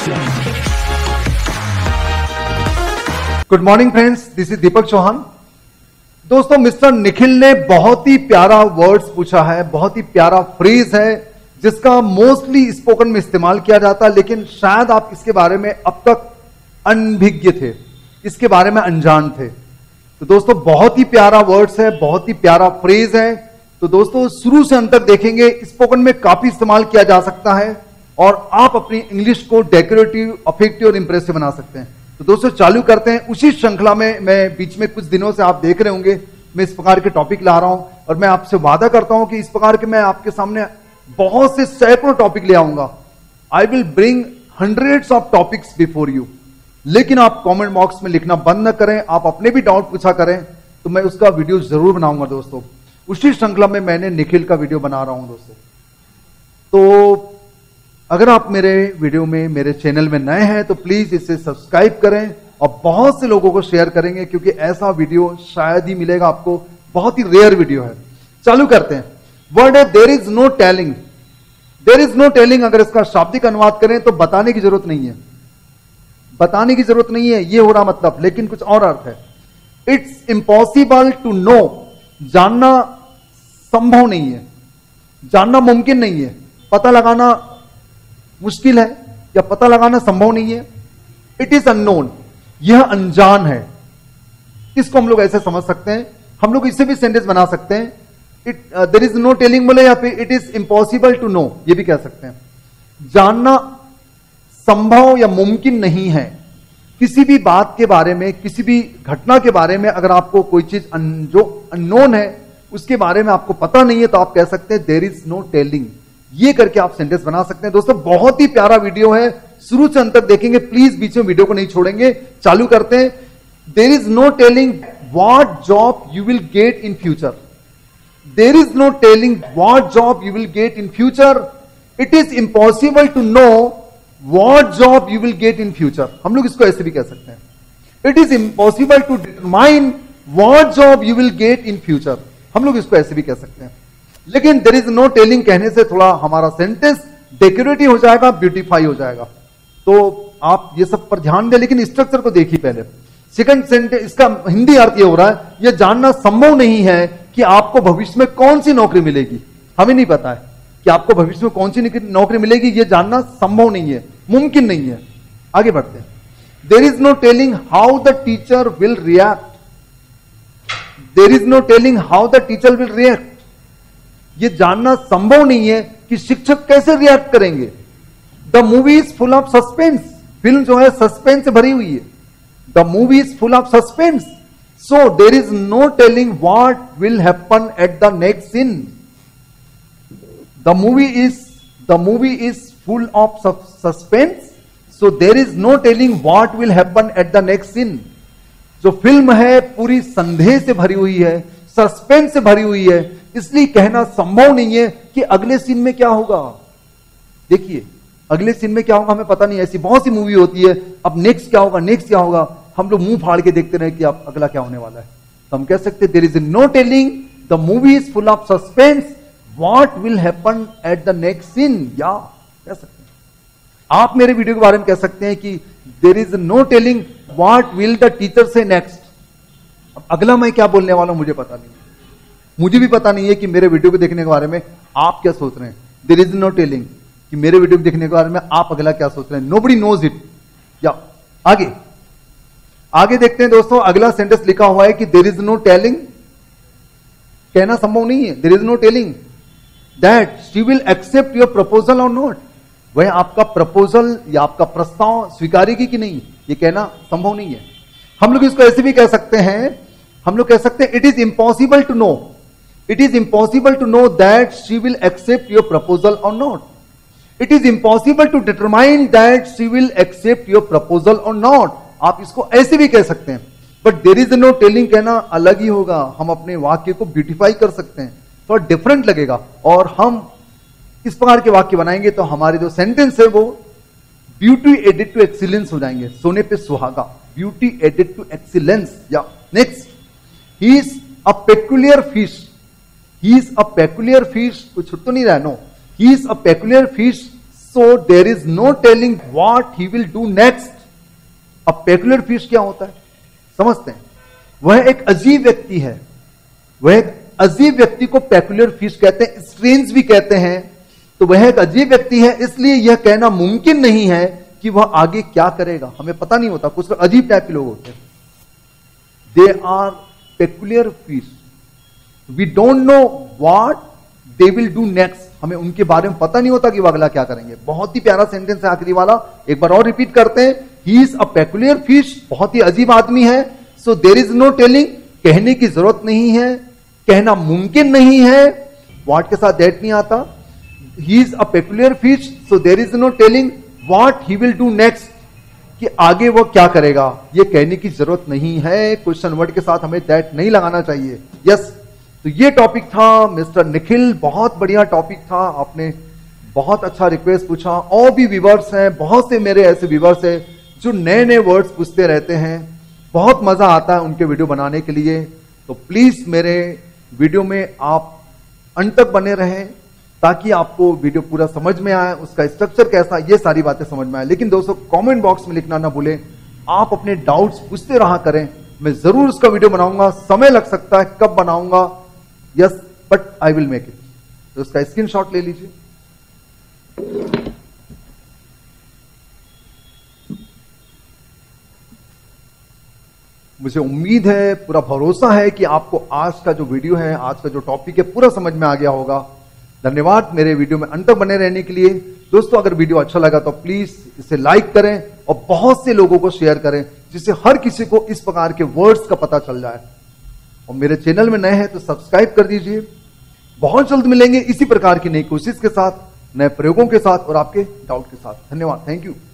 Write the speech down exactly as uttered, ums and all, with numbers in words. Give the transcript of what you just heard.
Good morning friends, this is Deepak Chauhan. दोस्तों, mister Nikhil ने बहुत ही प्यारा वर्ड्स पूछा है, बहुत ही प्यारा फ्रेज है जिसका मोस्टली स्पोकन में इस्तेमाल किया जाता है, लेकिन शायद आप इसके बारे में अब तक अनभिज्ञ थे, इसके बारे में अनजान थे। तो दोस्तों, बहुत ही प्यारा वर्ड्स है, बहुत ही प्यारा फ्रेज है। तो दोस्तों, शुरू से अंत तक देखेंगे, स्पोकन में काफी इस्तेमाल किया जा सकता है और आप अपनी इंग्लिश को डेकोरेटिव, अफेक्टिव और इंप्रेसिव बना सकते हैं। तो दोस्तों, चालू करते हैं। उसी श्रृंखला में मैं बीच में कुछ दिनों से आप देख रहे होंगे, मैं इस प्रकार के टॉपिक ला रहा हूं और मैं आपसे वादा करता हूं कि इस प्रकार के मैं आपके सामने बहुत से सैकड़ों टॉपिक ले आऊंगा। I will bring hundreds of topics before you. लेकिन आप कमेंट बॉक्स में लिखना बंद न करें, आप अपने भी डाउट पूछा करें, तो मैं उसका वीडियो जरूर बनाऊंगा। दोस्तों, उसी श्रृंखला में मैंने निखिल का वीडियो बना रहा हूं। दोस्तों, तो अगर आप मेरे वीडियो में, मेरे चैनल में नए हैं तो प्लीज इसे सब्सक्राइब करें और बहुत से लोगों को शेयर करेंगे, क्योंकि ऐसा वीडियो शायद ही मिलेगा आपको, बहुत ही रेयर वीडियो है। चालू करते हैं। वर्ड है there is no telling. There is no telling, अगर इसका शाब्दिक अनुवाद करें तो बताने की जरूरत नहीं है, बताने की जरूरत नहीं है, यह हो रहा मतलब, लेकिन कुछ और अर्थ है। इट्स इम्पॉसिबल टू नो, जानना संभव नहीं है, जानना मुमकिन नहीं है, पता लगाना मुश्किल है या पता लगाना संभव नहीं है। इट इज अननोन, यह अनजान है। इसको हम लोग ऐसे समझ सकते हैं, हम लोग इससे भी सेंटेंस बना सकते हैं। It there is no telling बोले, या फिर it is impossible to know, यह भी कह सकते हैं। जानना संभव या मुमकिन नहीं है। किसी भी बात के बारे में, किसी भी घटना के बारे में अगर आपको कोई चीज अन, जो अननोन है, उसके बारे में आपको पता नहीं है, तो आप कह सकते हैं देयर इज नो टेलिंग। ये करके आप सेंटेंस बना सकते हैं। दोस्तों, बहुत ही प्यारा वीडियो है, शुरू से अंत तक देखेंगे, प्लीज बीच में वीडियो को नहीं छोड़ेंगे। चालू करते हैं। There is no telling what job you will get in future. There is no telling what job you will get in future. It is impossible to know what job you will get in future. हम लोग इसको ऐसे भी कह सकते हैं। It is impossible to determine what job you will get in future. हम लोग इसको ऐसे भी कह सकते हैं। लेकिन देयर इज नो टेलिंग कहने से थोड़ा हमारा सेंटेंस डेकोरेटिव हो जाएगा, ब्यूटीफाई हो जाएगा। तो आप ये सब पर ध्यान दें, लेकिन स्ट्रक्चर को देखिए पहले। सेकंड सेंटेंस, इसका हिंदी अर्थ ये हो रहा है, यह जानना संभव नहीं है कि आपको भविष्य में कौन सी नौकरी मिलेगी। हमें नहीं पता है कि आपको भविष्य में कौन सी नौकरी मिलेगी, यह जानना संभव नहीं है, मुमकिन नहीं है। आगे बढ़ते हैं। There is no telling how the teacher will react. There is no telling how the teacher will react. यह जानना संभव नहीं है कि शिक्षक कैसे रिएक्ट करेंगे। The movie is full of suspense. Film जो है सस्पेंस से भरी हुई है। The movie is full of suspense, so there is no telling what will happen at the next scene. The movie is the movie is full of suspense, so there is no telling what will happen at the next scene. जो film है पूरी संदेह से भरी हुई है, suspense से भरी हुई है, इसलिए कहना संभव नहीं है कि अगले सीन में क्या होगा। देखिए, अगले सीन में क्या होगा हमें पता नहीं। ऐसी बहुत सी मूवी होती है, अब नेक्स्ट क्या होगा, नेक्स्ट क्या होगा, हम लोग मुंह फाड़ के देखते रहे कि अब अगला क्या होने वाला है। तो हम कह सकते हैं there is no telling, the movie is full of suspense, what will happen at the next scene. या कह सकते हैं, आप मेरे वीडियो के बारे में कह सकते हैं कि there is no telling what will the teacher say next. अब अगला मैं क्या बोलने वाला हूं मुझे पता नहीं, मुझे भी पता नहीं है कि मेरे वीडियो को देखने के बारे में आप क्या सोच रहे हैं। देयर इज नो टेलिंग कि मेरे वीडियो को देखने के बारे में आप अगला क्या सोच रहे हैं। Nobody knows it. या आगे आगे देखते हैं दोस्तों। अगला सेंटेंस लिखा हुआ है कि देयर इज नो टेलिंग, कहना संभव नहीं है। There is no telling that she will accept your proposal or not. वह आपका प्रपोजल या आपका प्रस्ताव स्वीकारेगी कि नहीं, यह कहना संभव नहीं है। हम लोग इसको ऐसे भी कह सकते हैं, हम लोग कह सकते हैं it is impossible to know, it is impossible to know that she will accept your proposal or not. It is impossible to determine that she will accept your proposal or not. आप इसको ऐसे भी कह सकते हैं, but there is no telling कहना अलग ही होगा। हम अपने वाक्य को ब्यूटीफाई कर सकते हैं, थोड़ा डिफरेंट लगेगा, और हम इस प्रकार के वाक्य बनाएंगे तो हमारे जो सेंटेंस है वो ब्यूटी एडेड टू एक्सीलेंस हो जाएंगे। सोने पे सुहागा, ब्यूटी एडेड टू एक्सीलेंस। या next, he is a peculiar fish. He is a peculiar fish, कुछ छुट तो नहीं रहा, no. He is a peculiar fish so there is no telling what he will do next. अब peculiar fish क्या होता है समझते हैं। वह एक अजीब व्यक्ति है, वह एक अजीब व्यक्ति को पेक्युलर फिश कहते हैं, स्ट्रेंज भी कहते हैं। तो वह एक अजीब व्यक्ति है, इसलिए यह कहना मुमकिन नहीं है कि वह आगे क्या करेगा, हमें पता नहीं होता। कुछ अजीब टाइप के लोग होते हैं, they are peculiar fish, we don't know what they will do next. हमें उनके बारे में पता नहीं होता कि वह अगला क्या करेंगे। बहुत ही प्यारा सेंटेंस है आखिरी वाला, एक बार और रिपीट करते हैं। He is a peculiar fish, बहुत ही अजीब आदमी है। So there is no telling, कहने की जरूरत नहीं है, कहना मुमकिन नहीं है, व्हाट के साथ दैट नहीं आता। He is a peculiar fish, so there is no telling what he will do next, कि आगे वो क्या करेगा ये कहने की जरूरत नहीं है। क्वेश्चन वर्ड के साथ हमें दैट नहीं लगाना चाहिए। यस, तो ये टॉपिक था मिस्टर निखिल, बहुत बढ़िया टॉपिक था। आपने बहुत अच्छा रिक्वेस्ट पूछा। और भी व्यूअर्स हैं, बहुत से मेरे ऐसे व्यूअर्स हैं जो नए नए वर्ड्स पूछते रहते हैं, बहुत मजा आता है उनके वीडियो बनाने के लिए। तो प्लीज मेरे वीडियो में आप अंत तक बने रहें ताकि आपको वीडियो पूरा समझ में आए, उसका स्ट्रक्चर कैसा, ये सारी बातें समझ में आए। लेकिन दोस्तों कमेंट बॉक्स में लिखना ना भूलें, आप अपने डाउट्स पूछते रहा करें, मैं जरूर उसका वीडियो बनाऊंगा। समय लग सकता है, कब बनाऊंगा, yes, but I will make it. तो उसका स्क्रीनशॉट ले लीजिए। मुझे उम्मीद है, पूरा भरोसा है कि आपको आज का जो वीडियो है, आज का जो टॉपिक है, पूरा समझ में आ गया होगा। धन्यवाद मेरे वीडियो में अंत तक बने रहने के लिए। दोस्तों अगर वीडियो अच्छा लगा तो प्लीज इसे लाइक करें और बहुत से लोगों को शेयर करें, जिससे हर किसी को इस प्रकार के वर्ड्स का पता चल जाए। और मेरे चैनल में नए हैं तो सब्सक्राइब कर दीजिए। बहुत जल्द मिलेंगे इसी प्रकार की नई कोशिश के साथ, नए प्रयोगों के साथ और आपके डाउट के साथ। धन्यवाद, थैंक यू।